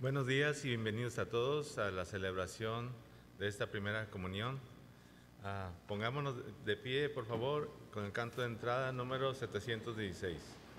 Buenos días y bienvenidos a todos a la celebración de esta primera comunión. Pongámonos de pie, por favor, con el canto de entrada número 716.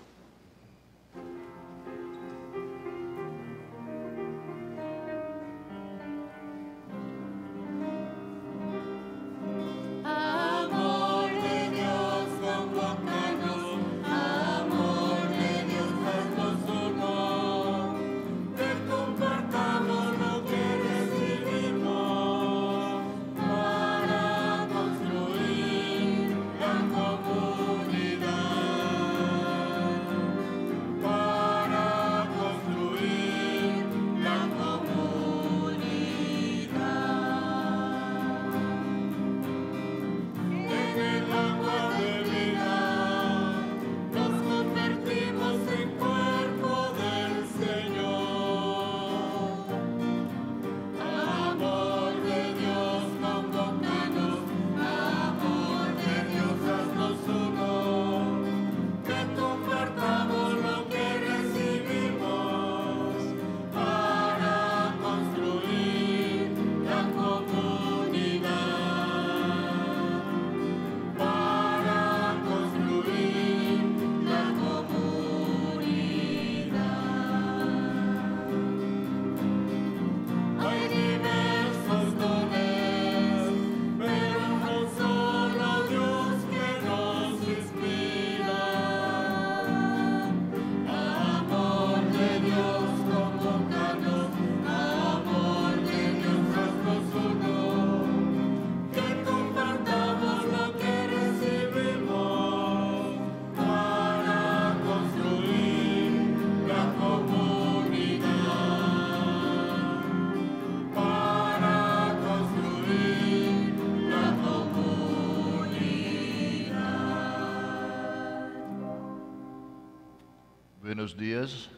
Buenos días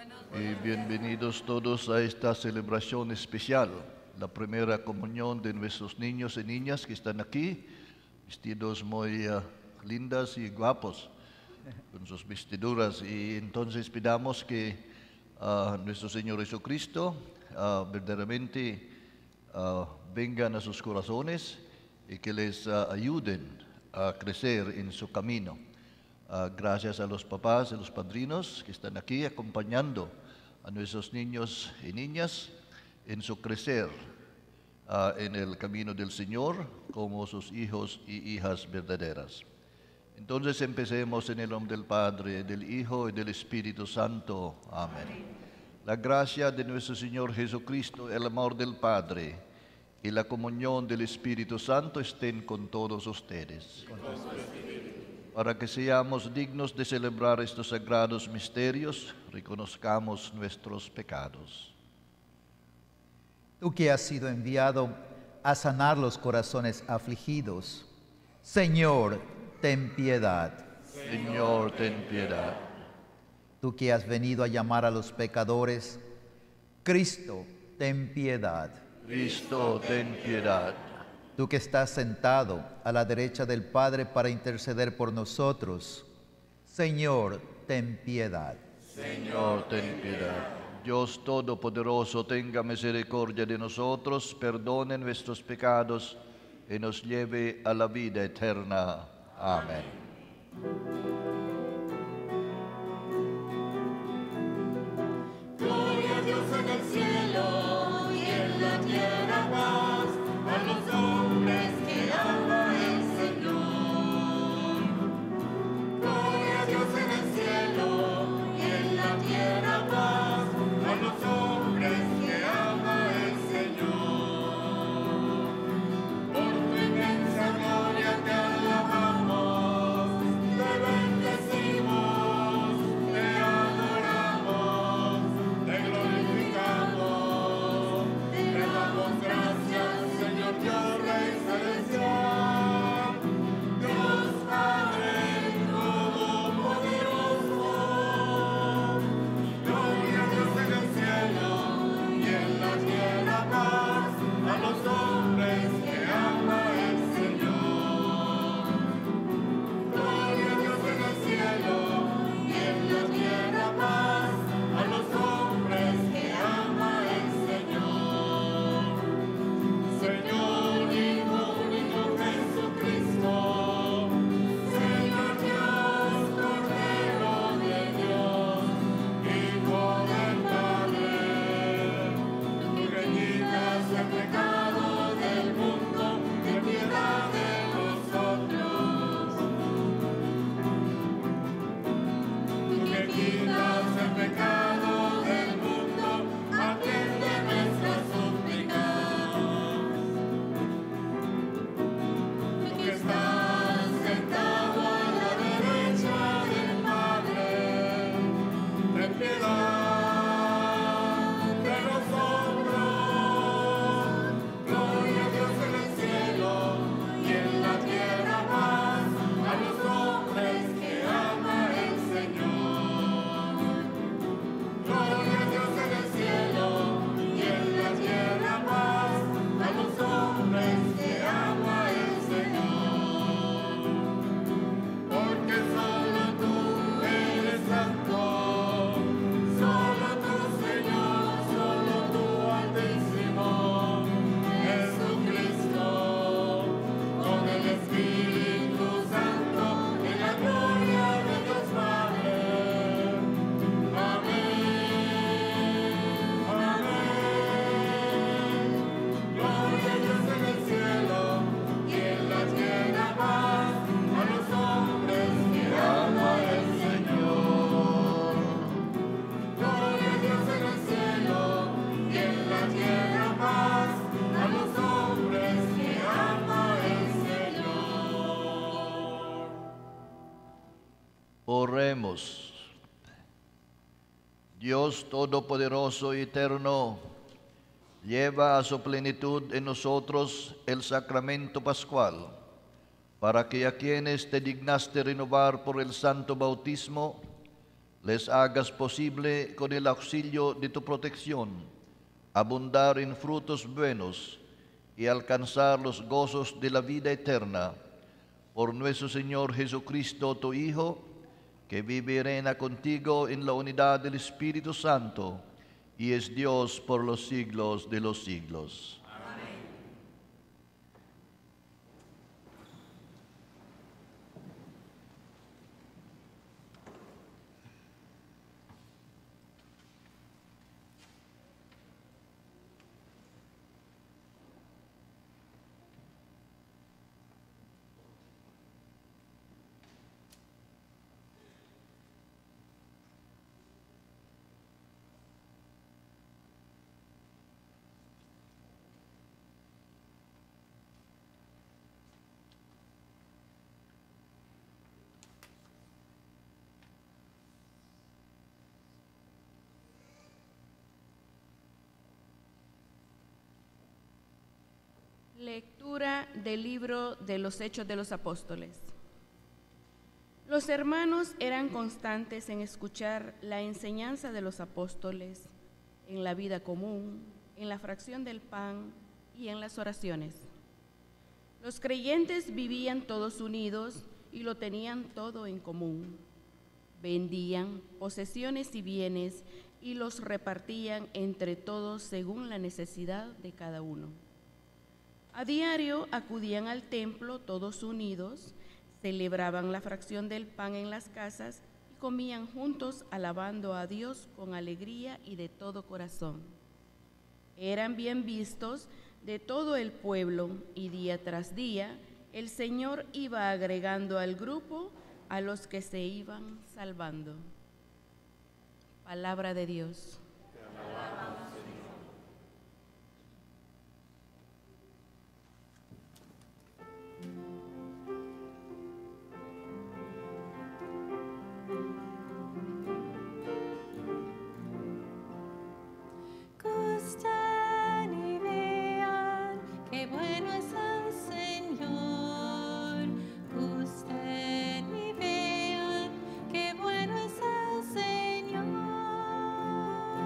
y bienvenidos todos a esta celebración especial, la primera comunión de nuestros niños y niñas que están aquí, vestidos muy lindas y guapos con sus vestiduras. Y entonces pidamos que nuestro Señor Jesucristo verdaderamente vengan a sus corazones y que les ayuden a crecer en su camino. Gracias a los papás y los padrinos que están aquí acompañando a nuestros niños y niñas en su crecer en el camino del Señor como sus hijos y hijas verdaderas. Entonces empecemos en el nombre del Padre, del Hijo y del Espíritu Santo. Amén. La gracia de nuestro Señor Jesucristo, el amor del Padre y la comunión del Espíritu Santo estén con todos ustedes. Para que seamos dignos de celebrar estos sagrados misterios, reconozcamos nuestros pecados. Tú que has sido enviado a sanar los corazones afligidos, Señor, ten piedad. Señor, ten piedad. Tú que has venido a llamar a los pecadores, Cristo, ten piedad. Cristo, ten piedad. Tú que estás sentado a la derecha del Padre para interceder por nosotros, Señor, ten piedad. Señor, ten piedad. Dios Todopoderoso, tenga misericordia de nosotros, perdone nuestros pecados y nos lleve a la vida eterna. Amén. Gloria a Dios en el cielo y en la tierra paz a los hombres que ama el Señor. Gloria a Dios en el cielo y en la tierra paz a los hombres que ama el Señor. Por tu inmensa gloria te alabamos, te bendecimos. Oremos. Dios Todopoderoso y Eterno, lleva a su plenitud en nosotros el sacramento pascual, para que a quienes te dignaste renovar por el santo bautismo, les hagas posible, con el auxilio de tu protección, abundar en frutos buenos y alcanzar los gozos de la vida eterna. Por nuestro Señor Jesucristo, tu Hijo, que vive y reina contigo en la unidad del Espíritu Santo, y es Dios por los siglos de los siglos. Amén. Lectura del libro de los Hechos de los Apóstoles. Los hermanos eran constantes en escuchar la enseñanza de los apóstoles, en la vida común, en la fracción del pan y en las oraciones. Los creyentes vivían todos unidos y lo tenían todo en común. Vendían posesiones y bienes y los repartían entre todos según la necesidad de cada uno. A diario acudían al templo todos unidos, celebraban la fracción del pan en las casas y comían juntos alabando a Dios con alegría y de todo corazón. Eran bien vistos de todo el pueblo y día tras día el Señor iba agregando al grupo a los que se iban salvando. Palabra de Dios. Gusten y vean qué bueno es el Señor. Gusten y vean qué bueno es el Señor.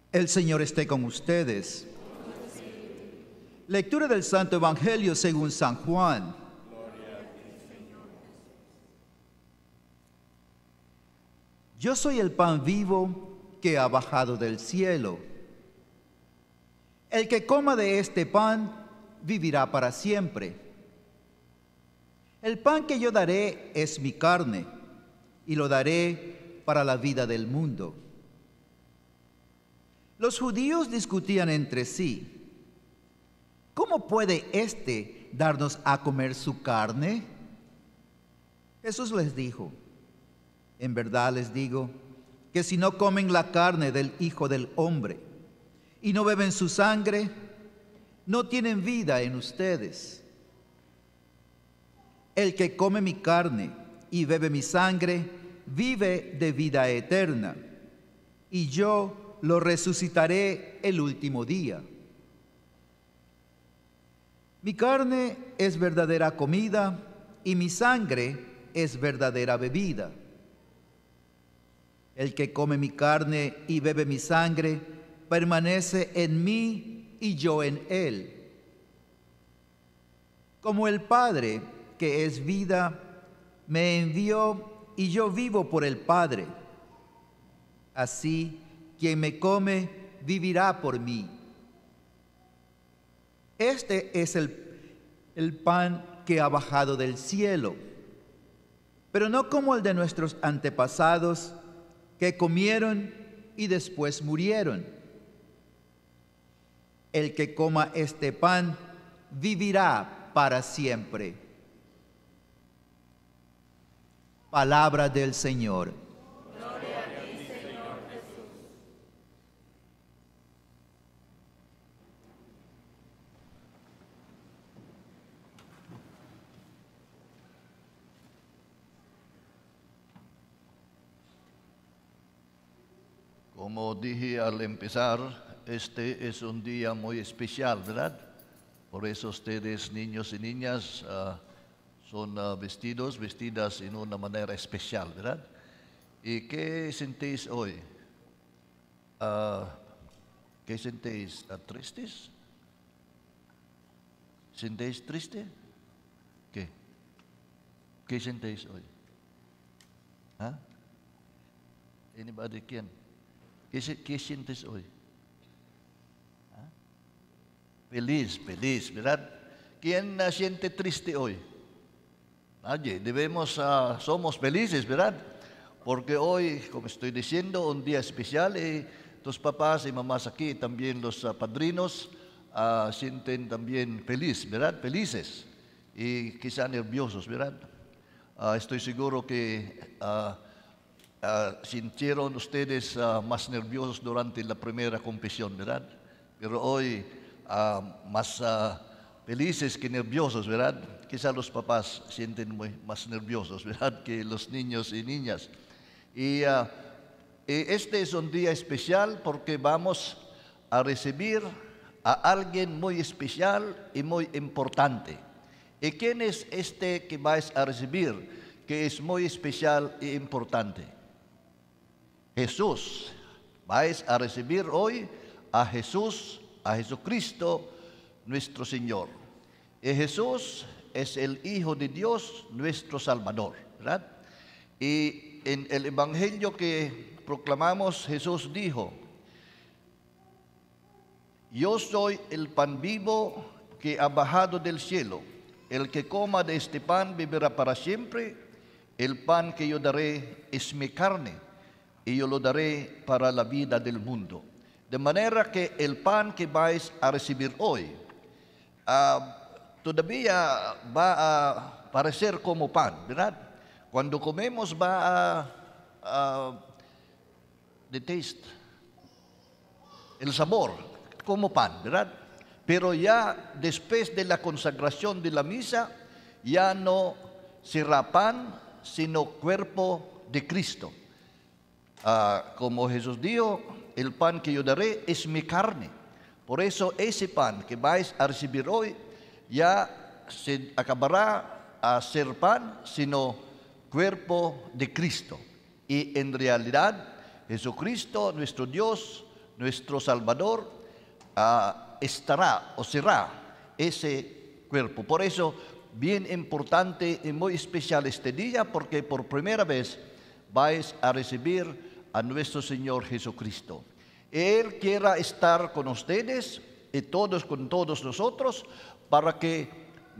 El Señor esté con ustedes. Lectura del Santo Evangelio según San Juan. Yo soy el pan vivo que ha bajado del cielo. El que coma de este pan vivirá para siempre. El pan que yo daré es mi carne, y lo daré para la vida del mundo. Los judíos discutían entre sí: ¿cómo puede éste darnos a comer su carne? Jesús les dijo: en verdad les digo que si no comen la carne del Hijo del Hombre y no beben su sangre, no tienen vida en ustedes. El que come mi carne y bebe mi sangre vive de vida eterna, y yo lo resucitaré el último día. Mi carne es verdadera comida y mi sangre es verdadera bebida. El que come mi carne y bebe mi sangre permanece en mí y yo en él. Como el Padre, que es vida, me envió y yo vivo por el Padre, así quien me come vivirá por mí. Este es el pan que ha bajado del cielo, pero no como el de nuestros antepasados, que comieron y después murieron. El que coma este pan vivirá para siempre. Palabra del Señor. Gloria a ti, Señor Jesús. Como dije al empezar, este es un día muy especial, ¿verdad? Por eso ustedes, niños y niñas, son vestidas en una manera especial, ¿verdad? ¿Y qué sentéis hoy? ¿Qué sentéis? ¿Tristes? ¿Sentéis triste? ¿Qué? ¿Qué sentéis hoy? ¿Ah? Anybody? ¿Quién? ¿Qué sientes hoy? ¿Ah? Feliz, ¿verdad? ¿Quién siente triste hoy? Nadie. Somos felices, ¿verdad? Porque hoy, como estoy diciendo, un día especial y tus papás y mamás aquí, también los padrinos, sienten también ¿verdad? Felices y quizá nerviosos, ¿verdad? Estoy seguro que sintieron ustedes más nerviosos durante la primera confesión, ¿verdad? Pero hoy más felices que nerviosos, ¿verdad? Quizá los papás sienten más nerviosos, ¿verdad? Que los niños y niñas. Y este es un día especial porque vamos a recibir a alguien muy especial y muy importante. ¿Y quién es este que vais a recibir, que es muy especial e importante? Jesús. Vais a recibir hoy a Jesús, a Jesucristo, nuestro Señor. Y Jesús es el Hijo de Dios, nuestro Salvador, ¿verdad? Y en el Evangelio que proclamamos, Jesús dijo: yo soy el pan vivo que ha bajado del cielo. El que coma de este pan vivirá para siempre. El pan que yo daré es mi carne, y yo lo daré para la vida del mundo. De manera que el pan que vais a recibir hoy todavía va a parecer como pan, ¿verdad? Cuando comemos va a the taste, el sabor, como pan, ¿verdad? Pero ya después de la consagración de la misa, ya no será pan, sino cuerpo de Cristo. Como Jesús dijo, el pan que yo daré es mi carne. Por eso ese pan que vais a recibir hoy ya se acabará a ser pan, sino cuerpo de Cristo. Y en realidad Jesucristo, nuestro Dios, nuestro Salvador, estará o será ese cuerpo. Por eso, bien importante y muy especial este día, porque por primera vez vais a recibir a nuestro Señor Jesucristo. Él quiera estar con ustedes y todos con todos nosotros para que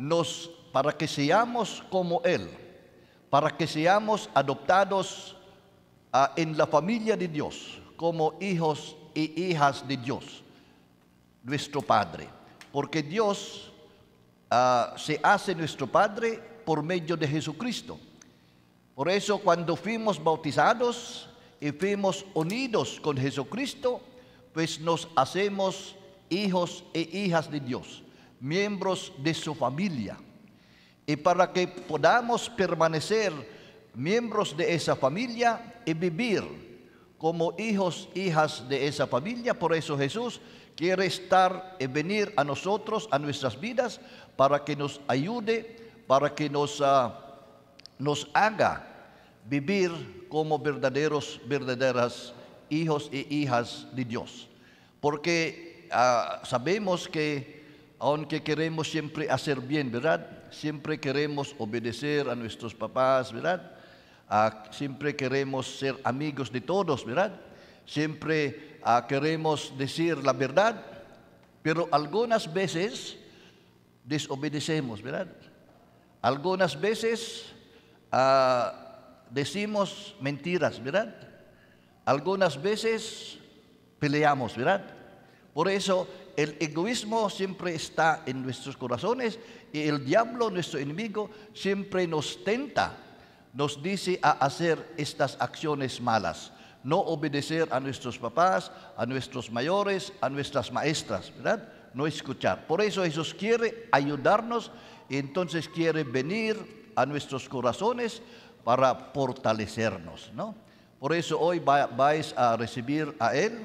seamos como Él, para que seamos adoptados en la familia de Dios, como hijos y hijas de Dios, nuestro Padre. Porque Dios se hace nuestro Padre por medio de Jesucristo. Por eso cuando fuimos bautizados y fuimos unidos con Jesucristo, pues nos hacemos hijos e hijas de Dios, miembros de su familia. Y para que podamos permanecer miembros de esa familia y vivir como hijos, hijas de esa familia, por eso Jesús quiere estar y venir a nosotros, a nuestras vidas, para que nos ayude, para que nos haga vivir como verdaderas hijos e hijas de Dios. Porque sabemos que aunque queremos siempre hacer bien, ¿verdad? Siempre queremos obedecer a nuestros papás, ¿verdad? Siempre queremos ser amigos de todos, ¿verdad? Siempre queremos decir la verdad, pero algunas veces desobedecemos, ¿verdad? Algunas veces decimos mentiras, ¿verdad? Algunas veces peleamos, ¿verdad? Por eso el egoísmo siempre está en nuestros corazones y el diablo, nuestro enemigo, siempre nos tenta, nos dice a hacer estas acciones malas, no obedecer a nuestros papás, a nuestros mayores, a nuestras maestras, ¿verdad? No escuchar. Por eso Jesús quiere ayudarnos y entonces quiere venir a nuestros corazones para fortalecernos, ¿no? Por eso hoy vais a recibir a Él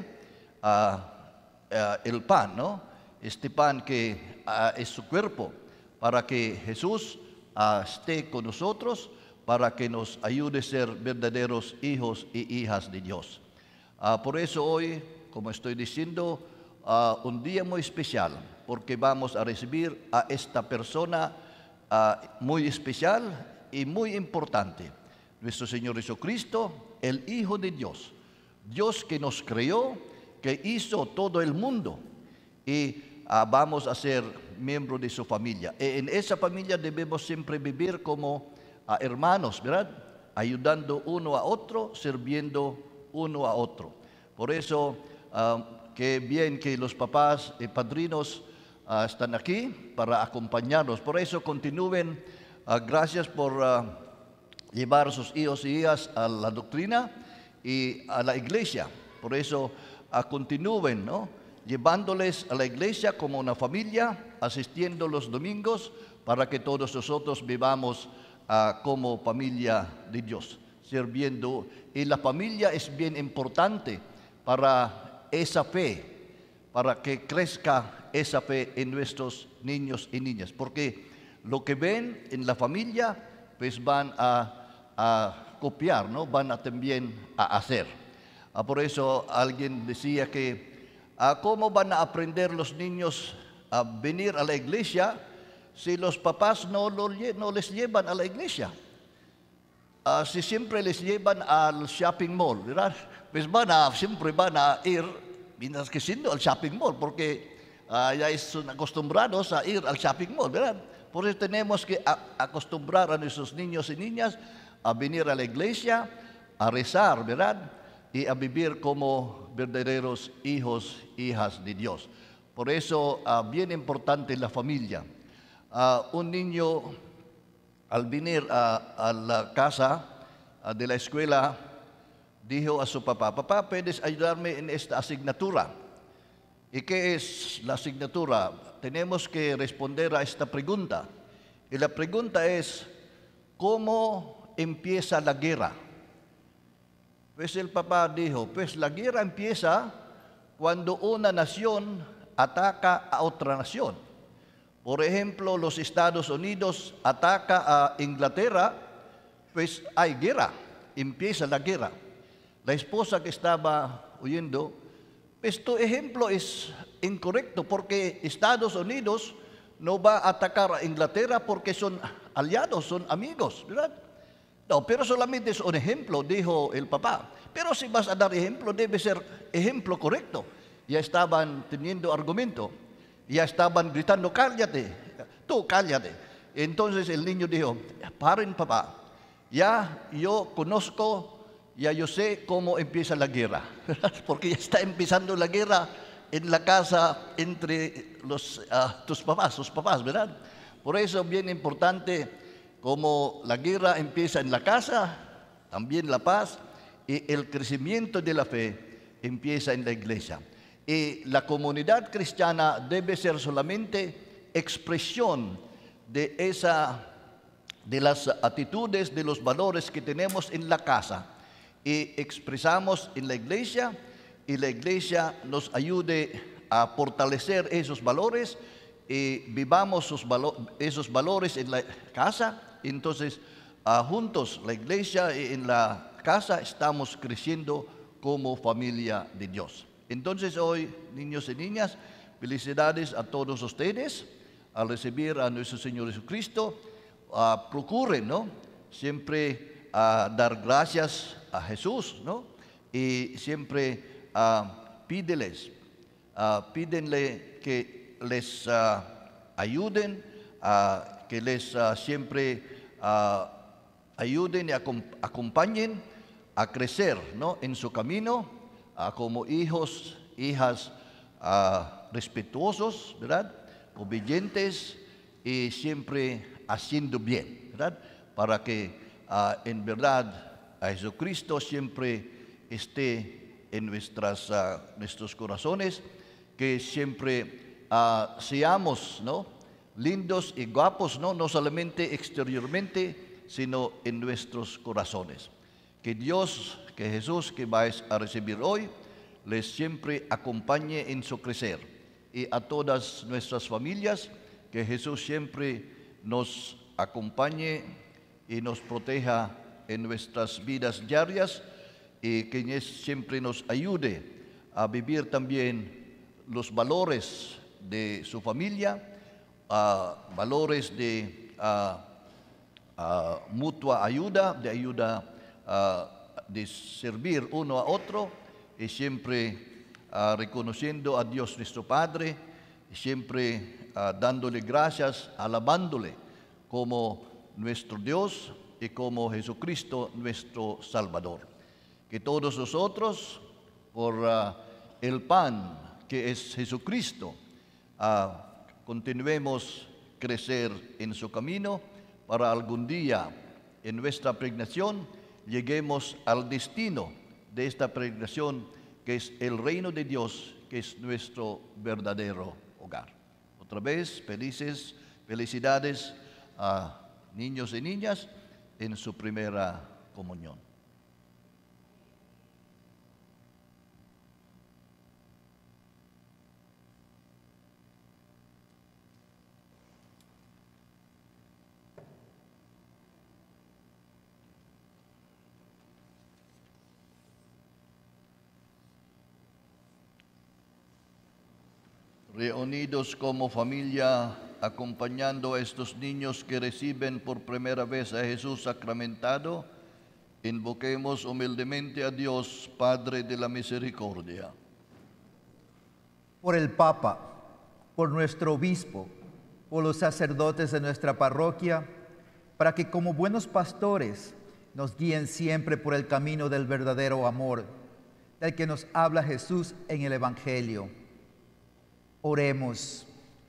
el pan, ¿no? Este pan que es su cuerpo, para que Jesús esté con nosotros, para que nos ayude a ser verdaderos hijos y hijas de Dios. Por eso hoy, como estoy diciendo, un día muy especial, porque vamos a recibir a esta persona muy especial y muy importante, nuestro Señor Jesucristo, el Hijo de Dios, Dios que nos creó, que hizo todo el mundo, y vamos a ser miembros de su familia. En esa familia debemos siempre vivir como hermanos, ¿verdad? Ayudando uno a otro, sirviendo uno a otro. Por eso, qué bien que los papás y padrinos están aquí para acompañarnos. Por eso continúen. Gracias por llevar a sus hijos y hijas a la doctrina y a la iglesia. Por eso continúen, ¿no? Llevándoles a la iglesia como una familia, asistiendo los domingos para que todos nosotros vivamos como familia de Dios, sirviendo. Y la familia es bien importante para esa fe, para que crezca esa fe en nuestros niños y niñas, porque lo que ven en la familia pues van a copiar, ¿no? Van a también a hacer. Por eso alguien decía que ¿cómo van a aprender los niños a venir a la iglesia si los papás no les llevan a la iglesia? Si siempre les llevan al shopping mall, ¿verdad? Pues siempre van a ir, mientras que siendo al shopping mall, porque ya son acostumbrados a ir al shopping mall, ¿verdad? Por eso tenemos que acostumbrar a nuestros niños y niñas a venir a la iglesia, a rezar, ¿verdad? Y a vivir como verdaderos hijos, hijas de Dios. Por eso, bien importante la familia. Un niño, al venir a la casa de la escuela, dijo a su papá: papá, ¿puedes ayudarme en esta asignatura? ¿Y qué es la asignatura? Tenemos que responder a esta pregunta. Y la pregunta es: ¿cómo empieza la guerra? Pues el papá dijo: pues la guerra empieza cuando una nación ataca a otra nación. Por ejemplo, los Estados Unidos ataca a Inglaterra, pues hay guerra, empieza la guerra. La esposa que estaba oyendo pues tu ejemplo es incorrecto, porque Estados Unidos no va a atacar a Inglaterra porque son aliados, son amigos, ¿verdad? No, pero solamente es un ejemplo, dijo el papá. Pero si vas a dar ejemplo, debe ser ejemplo correcto. Ya estaban teniendo argumento, ya estaban gritando, cállate, tú cállate. Entonces el niño dijo, paren papá, ya yo conozco, ya yo sé cómo empieza la guerra, porque ya está empezando la guerra en la casa entre tus papás, sus papás, ¿verdad? Por eso es bien importante, como la guerra empieza en la casa, también la paz y el crecimiento de la fe empieza en la iglesia. Y la comunidad cristiana debe ser solamente expresión de las actitudes, de los valores que tenemos en la casa y expresamos en la iglesia, y la iglesia nos ayude a fortalecer esos valores y vivamos esos valores en la casa. Entonces, juntos, la iglesia y en la casa estamos creciendo como familia de Dios. Entonces, hoy, niños y niñas, felicidades a todos ustedes al recibir a nuestro Señor Jesucristo. Procuren, ¿no?, siempre dar gracias a Jesús, ¿no? Y siempre pídenle que les ayuden, que les siempre ayuden y acompañen a crecer, ¿no?, en su camino, como hijos, hijas respetuosos, ¿verdad?, obedientes y siempre haciendo bien, ¿verdad?, para que en verdad a Jesucristo siempre esté en nuestros corazones, que siempre seamos, ¿no?, lindos y guapos, no solamente exteriormente, sino en nuestros corazones. Que Dios, que Jesús, que vais a recibir hoy, les siempre acompañe en su crecer. Y a todas nuestras familias, que Jesús siempre nos acompañe y nos proteja en nuestras vidas diarias, y que siempre nos ayude a vivir también los valores de su familia, valores de mutua ayuda, de servir uno a otro, y siempre reconociendo a Dios nuestro Padre, y siempre dándole gracias, alabándole como nuestro Dios y como Jesucristo nuestro Salvador. Que todos nosotros, por el pan que es Jesucristo, continuemos crecer en su camino, para algún día en nuestra peregrinación lleguemos al destino de esta peregrinación, que es el reino de Dios, que es nuestro verdadero hogar. Otra vez, felicidades a niños y niñas en su primera comunión. Reunidos como familia, acompañando a estos niños que reciben por primera vez a Jesús sacramentado, invoquemos humildemente a Dios, Padre de la Misericordia. Por el Papa, por nuestro obispo, por los sacerdotes de nuestra parroquia, para que como buenos pastores nos guíen siempre por el camino del verdadero amor, del que nos habla Jesús en el Evangelio. Oremos.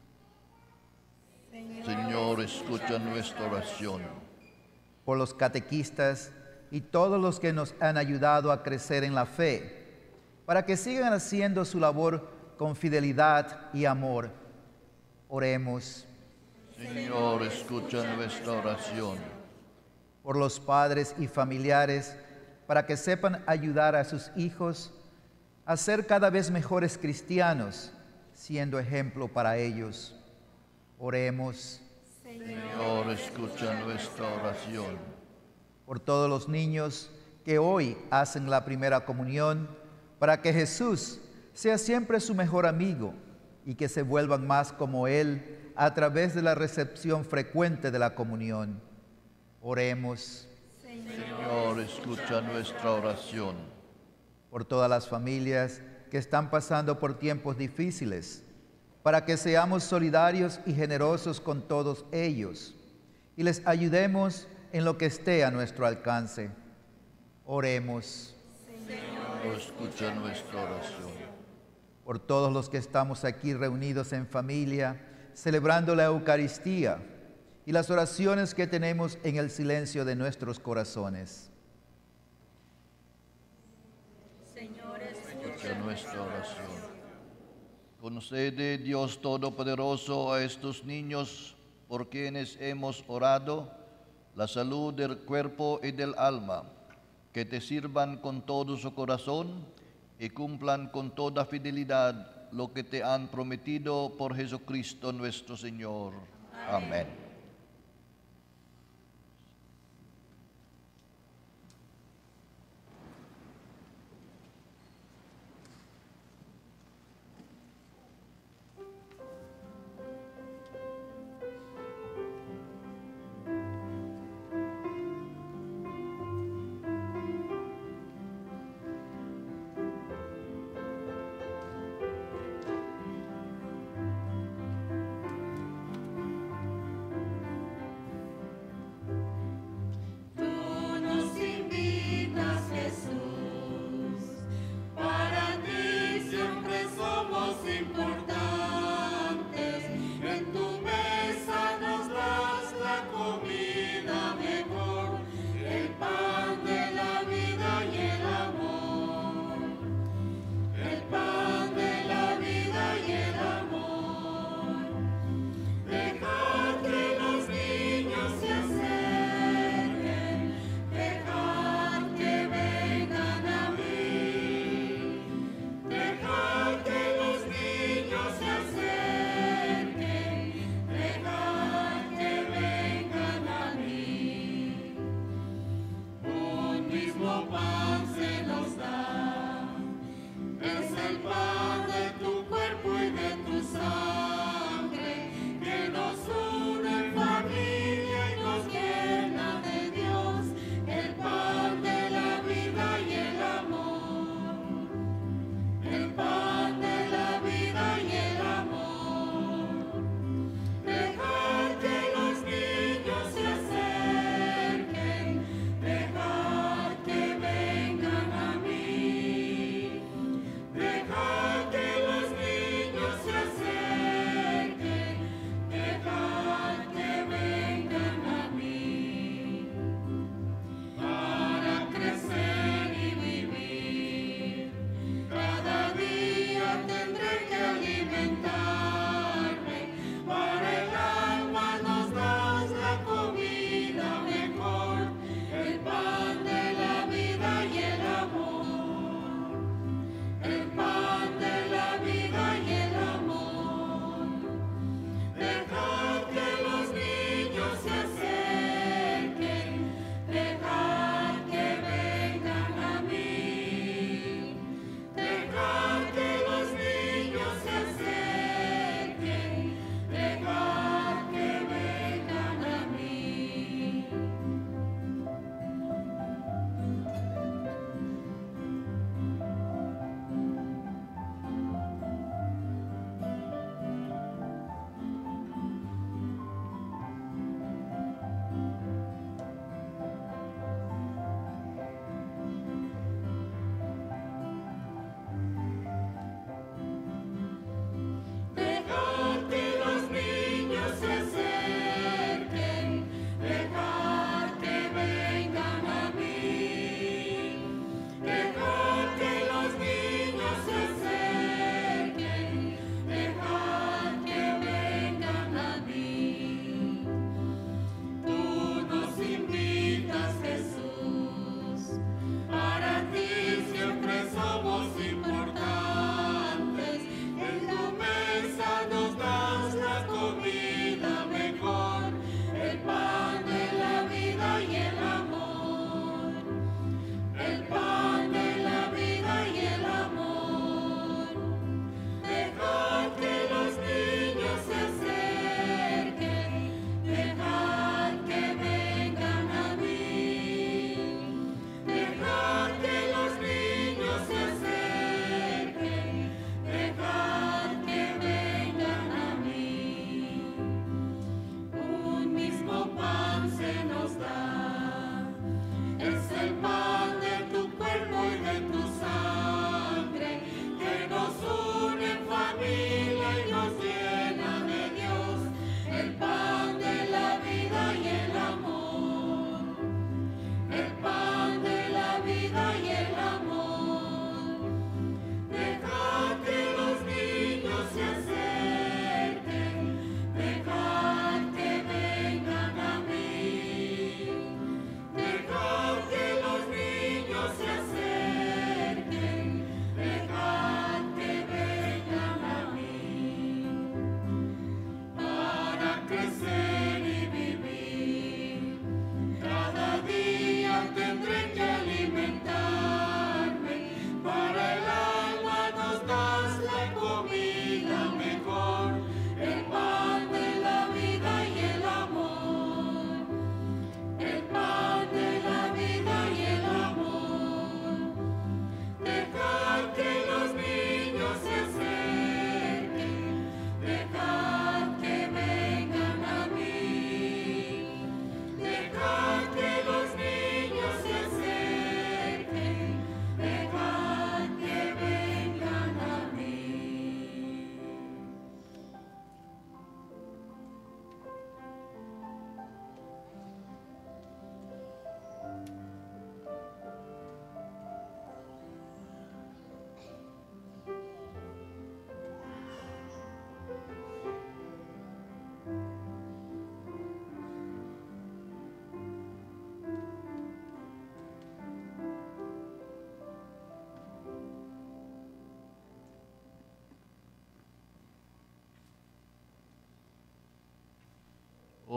Señor, escucha nuestra oración. Por los catequistas y todos los que nos han ayudado a crecer en la fe, para que sigan haciendo su labor con fidelidad y amor. Oremos. Señor, escucha nuestra oración. Por los padres y familiares, para que sepan ayudar a sus hijos a ser cada vez mejores cristianos, siendo ejemplo para ellos. Oremos. Señor, escucha nuestra oración. Por todos los niños que hoy hacen la primera comunión, para que Jesús sea siempre su mejor amigo y que se vuelvan más como Él a través de la recepción frecuente de la comunión. Oremos. Señor, escucha nuestra oración. Por todas las familias que están pasando por tiempos difíciles, para que seamos solidarios y generosos con todos ellos y les ayudemos en lo que esté a nuestro alcance. Oremos. Señor, escucha nuestra oración. Por todos los que estamos aquí reunidos en familia, celebrando la Eucaristía y las oraciones que tenemos en el silencio de nuestros corazones. Señor, Escucha nuestra oración. Concede, Dios Todopoderoso, a estos niños por quienes hemos orado, la salud del cuerpo y del alma, que te sirvan con todo su corazón y cumplan con toda fidelidad lo que te han prometido por Jesucristo nuestro Señor. Amén.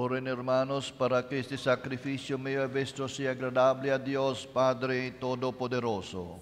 Oren, hermanos, para que este sacrificio mío y vuestro sea agradable a Dios Padre Todopoderoso.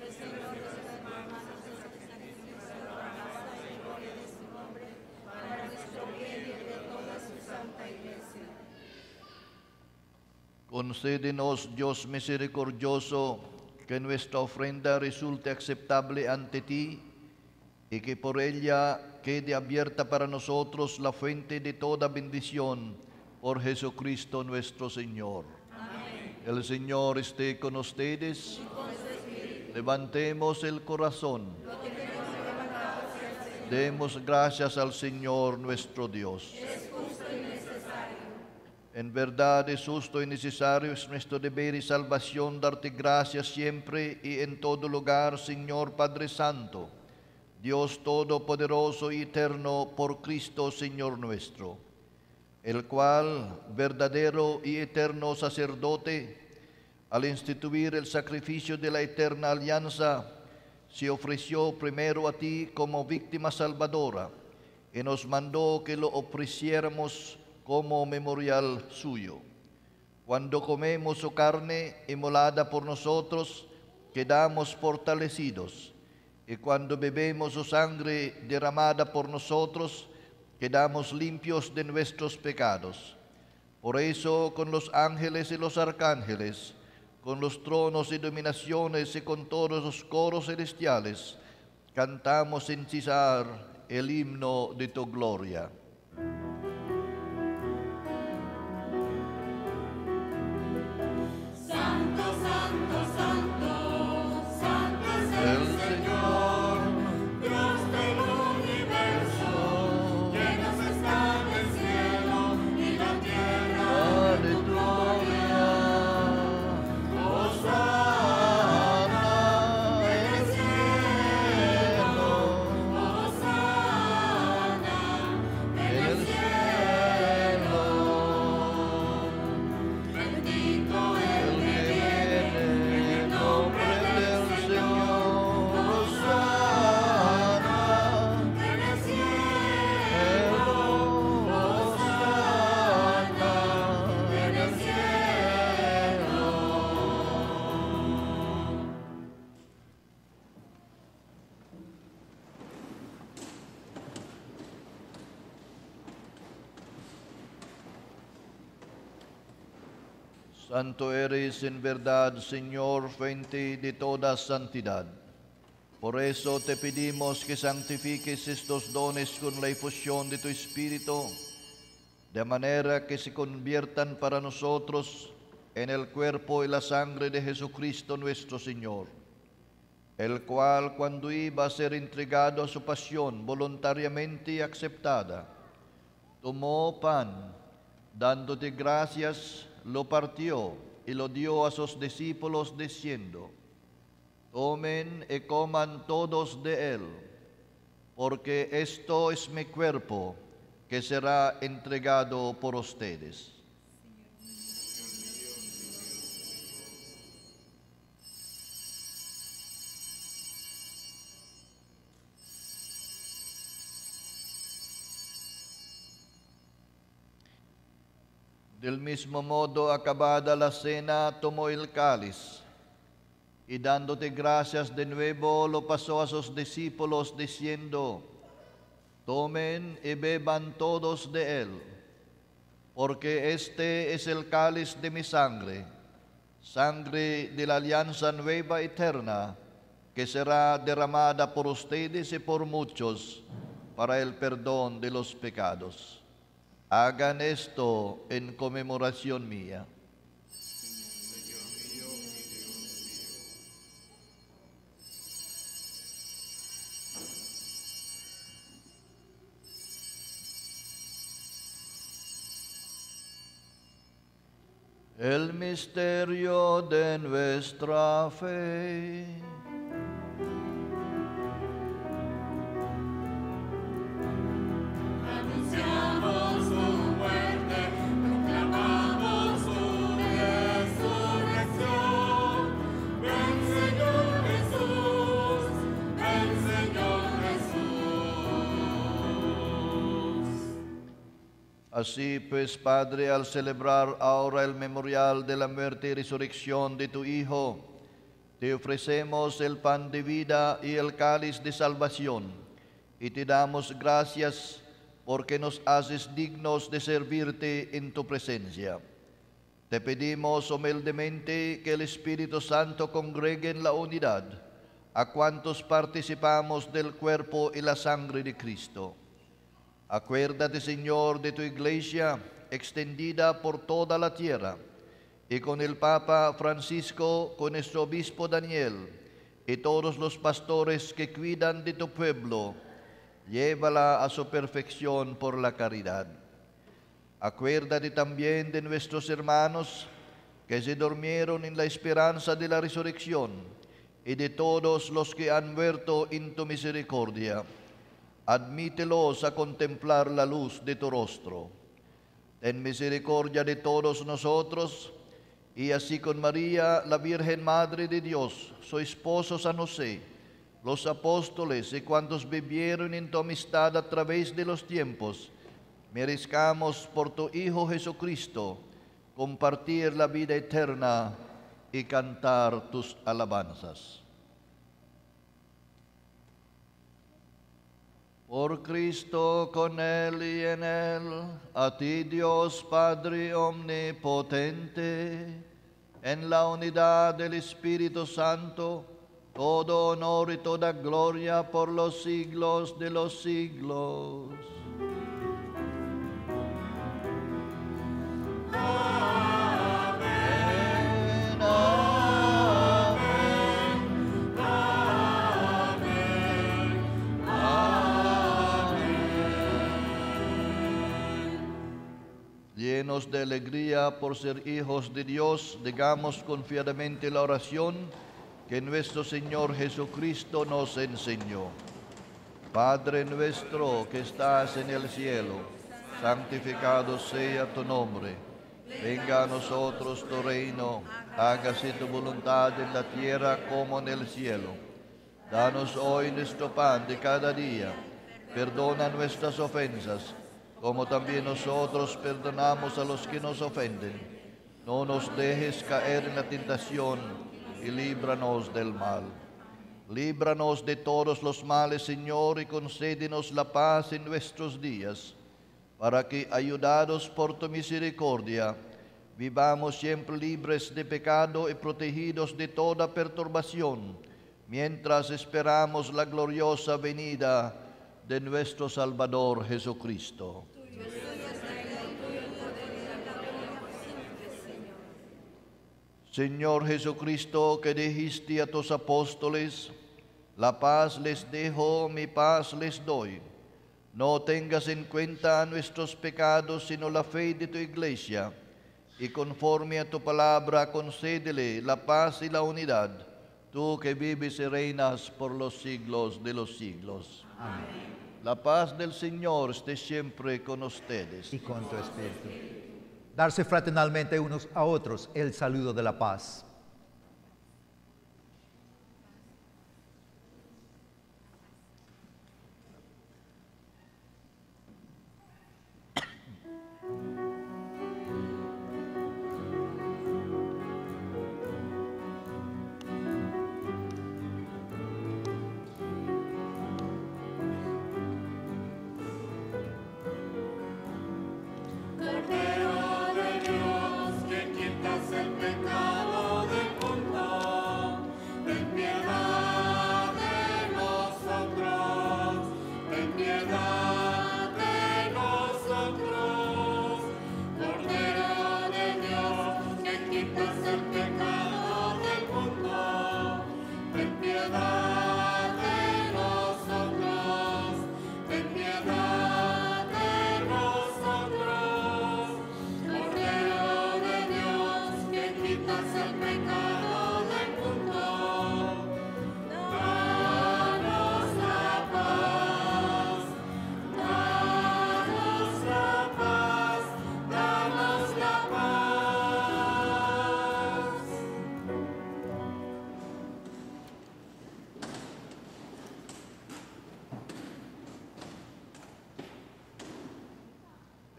Concédenos, Dios misericordioso, que nuestra ofrenda resulte aceptable ante ti y que por ella quede abierta para nosotros la fuente de toda bendición, por Jesucristo nuestro Señor. Amén. El Señor esté con ustedes. Y con su espíritu. Levantemos el corazón. Lo tenemos levantado hacia el Señor. Demos gracias al Señor nuestro Dios. Es justo y necesario. En verdad es justo y necesario, es nuestro deber y salvación darte gracias siempre y en todo lugar, Señor Padre Santo, Dios Todopoderoso y Eterno, por Cristo Señor nuestro, el cual, verdadero y eterno sacerdote, al instituir el sacrificio de la eterna alianza, se ofreció primero a ti como víctima salvadora y nos mandó que lo ofreciéramos como memorial suyo. Cuando comemos su carne inmolada por nosotros, quedamos fortalecidos. Y cuando bebemos su sangre derramada por nosotros, quedamos limpios de nuestros pecados. Por eso, con los ángeles y los arcángeles, con los tronos y dominaciones y con todos los coros celestiales, cantamos sin cesar el himno de tu gloria. Santo eres en verdad, Señor, fuente de toda santidad. Por eso te pedimos que santifiques estos dones con la efusión de tu Espíritu, de manera que se conviertan para nosotros en el cuerpo y la sangre de Jesucristo nuestro Señor, el cual, cuando iba a ser entregado a su pasión voluntariamente aceptada, tomó pan, dándote gracias, lo partió y lo dio a sus discípulos diciendo: tomen y coman todos de él, porque esto es mi cuerpo que será entregado por ustedes. Del mismo modo, acabada la cena, tomó el cáliz y dándote gracias de nuevo, lo pasó a sus discípulos diciendo: tomen y beban todos de él, porque este es el cáliz de mi sangre, sangre de la alianza nueva eterna, que será derramada por ustedes y por muchos para el perdón de los pecados. Hagan esto en conmemoración mía. El misterio de nuestra fe. Así pues, Padre, al celebrar ahora el memorial de la muerte y resurrección de tu Hijo, te ofrecemos el pan de vida y el cáliz de salvación, y te damos gracias porque nos haces dignos de servirte en tu presencia. Te pedimos humildemente que el Espíritu Santo congregue en la unidad a cuantos participamos del cuerpo y la sangre de Cristo. Acuérdate, Señor, de tu iglesia extendida por toda la tierra, y con el Papa Francisco, con nuestro obispo Daniel, y todos los pastores que cuidan de tu pueblo, llévala a su perfección por la caridad. Acuérdate también de nuestros hermanos que se durmieron en la esperanza de la resurrección, y de todos los que han muerto en tu misericordia. Admítelos a contemplar la luz de tu rostro. Ten misericordia de todos nosotros, y así con María, la Virgen Madre de Dios, su esposo San José, los apóstoles y cuantos vivieron en tu amistad a través de los tiempos, merezcamos por tu Hijo Jesucristo compartir la vida eterna y cantar tus alabanzas. Por Cristo, con Él y en Él, a ti Dios Padre omnipotente, en la unidad del Espíritu Santo, todo honor y toda gloria por los siglos de los siglos. Amén. Amén. Amén. Amén. Llenos de alegría por ser hijos de Dios, digamos confiadamente la oración que nuestro Señor Jesucristo nos enseñó. Padre nuestro que estás en el cielo, santificado sea tu nombre. Venga a nosotros tu reino, hágase tu voluntad en la tierra como en el cielo. Danos hoy nuestro pan de cada día. Perdona nuestras ofensas, como también nosotros perdonamos a los que nos ofenden. No nos dejes caer en la tentación y líbranos del mal. Líbranos de todos los males, Señor, y concédenos la paz en nuestros días, para que, ayudados por tu misericordia, vivamos siempre libres de pecado y protegidos de toda perturbación, mientras esperamos la gloriosa venida de nuestro Salvador Jesucristo. Señor Jesucristo, que dijiste a tus apóstoles, la paz les dejo, mi paz les doy. No tengas en cuenta nuestros pecados, sino la fe de tu iglesia, y conforme a tu palabra concédele la paz y la unidad, tú que vives y reinas por los siglos de los siglos. Amén. La paz del Señor esté siempre con ustedes. Y con tu espíritu. Darse fraternalmente unos a otros el saludo de la paz. Cordero de Dios, que quitas el pecado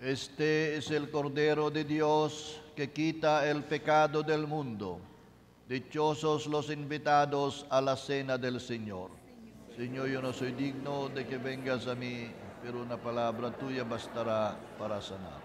Este es el Cordero de Dios que quita el pecado del mundo. Dichosos los invitados a la cena del Señor. Señor, yo no soy digno de que vengas a mí, pero una palabra tuya bastará para sanar.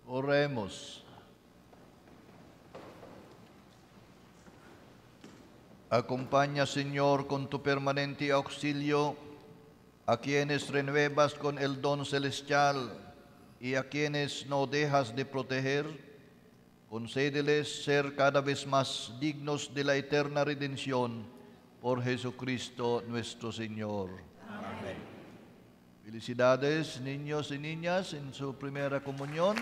Oremos. Acompaña, Señor, con tu permanente auxilio a quienes renuevas con el don celestial y a quienes no dejas de proteger. Concédeles ser cada vez más dignos de la eterna redención por Jesucristo nuestro Señor. Amén. Felicidades, niños y niñas, en su primera comunión.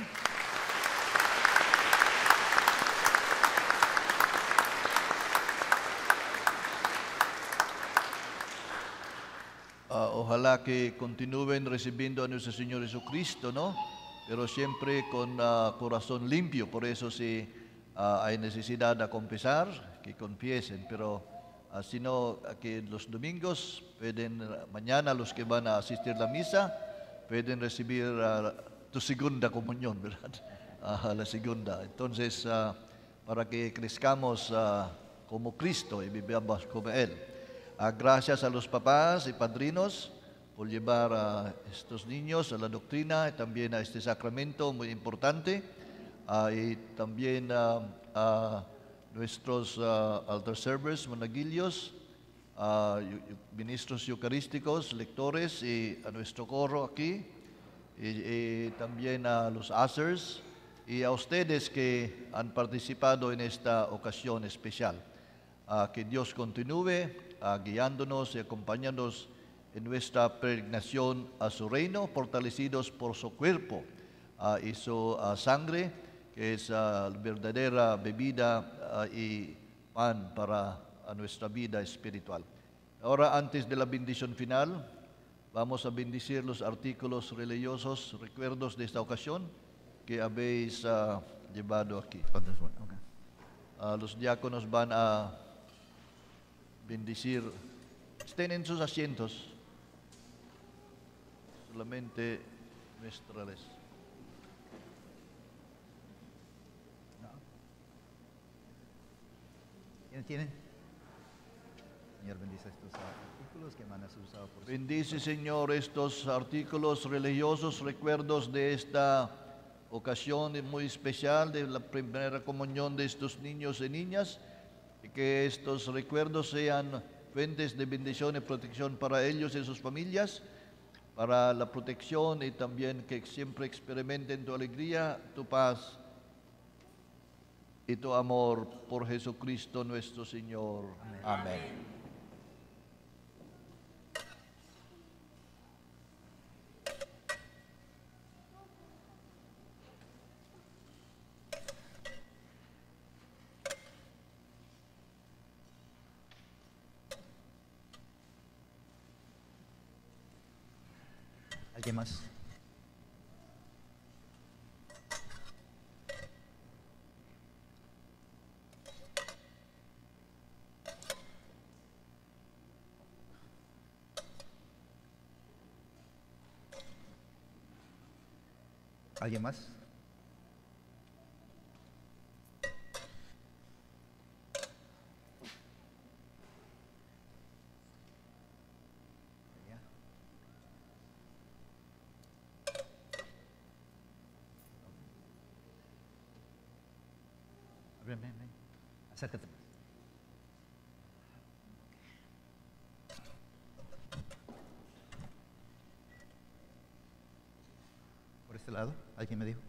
Ojalá que continúen recibiendo a nuestro Señor Jesucristo, ¿no? Pero siempre con corazón limpio. Por eso si hay necesidad de confesar, que confiesen. Pero si no, que los domingos pueden, mañana los que van a asistir a la misa, pueden recibir tu segunda comunión, ¿verdad? La segunda. Entonces, para que crezcamos como Cristo y vivamos como Él. Gracias a los papás y padrinos por llevar a estos niños a la doctrina y también a este sacramento muy importante. Y también a nuestros altar servers, monaguillos, ministros eucarísticos, lectores y a nuestro coro aquí. Y también a los ushers y a ustedes que han participado en esta ocasión especial. Que Dios continúe guiándonos y acompañándonos en nuestra peregrinación a su reino, fortalecidos por su cuerpo y su sangre, que es la verdadera bebida y pan para nuestra vida espiritual. Ahora, antes de la bendición final, vamos a bendecir los artículos religiosos, recuerdos de esta ocasión que habéis llevado aquí. Los diáconos van a bendecir. Estén en sus asientos. Solamente muéstrales. ¿Tienen? Señor, bendice estos artículos que van a ser usados por... Bendice, Señor, estos artículos religiosos, recuerdos de esta ocasión muy especial de la primera comunión de estos niños y niñas, y que estos recuerdos sean fuentes de bendición y protección para ellos y sus familias, para la protección y también que siempre experimenten tu alegría, tu paz y tu amor por Jesucristo nuestro Señor. Amén. Amén. ¿Alguien más? ¿Alguien más? Ven. Acércate. Por este lado, ¿alguien me dijo?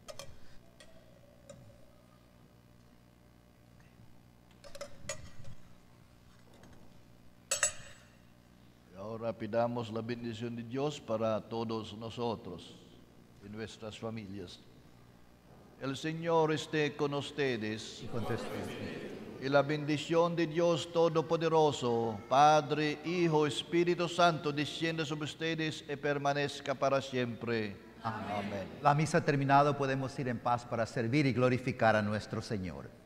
Y ahora pidamos la bendición de Dios para todos nosotros y nuestras familias. El Señor esté con ustedes. Y con tu espíritu. Y la bendición de Dios Todopoderoso, Padre, Hijo, Espíritu Santo, descienda sobre ustedes y permanezca para siempre. Amén. La misa terminada, podemos ir en paz para servir y glorificar a nuestro Señor.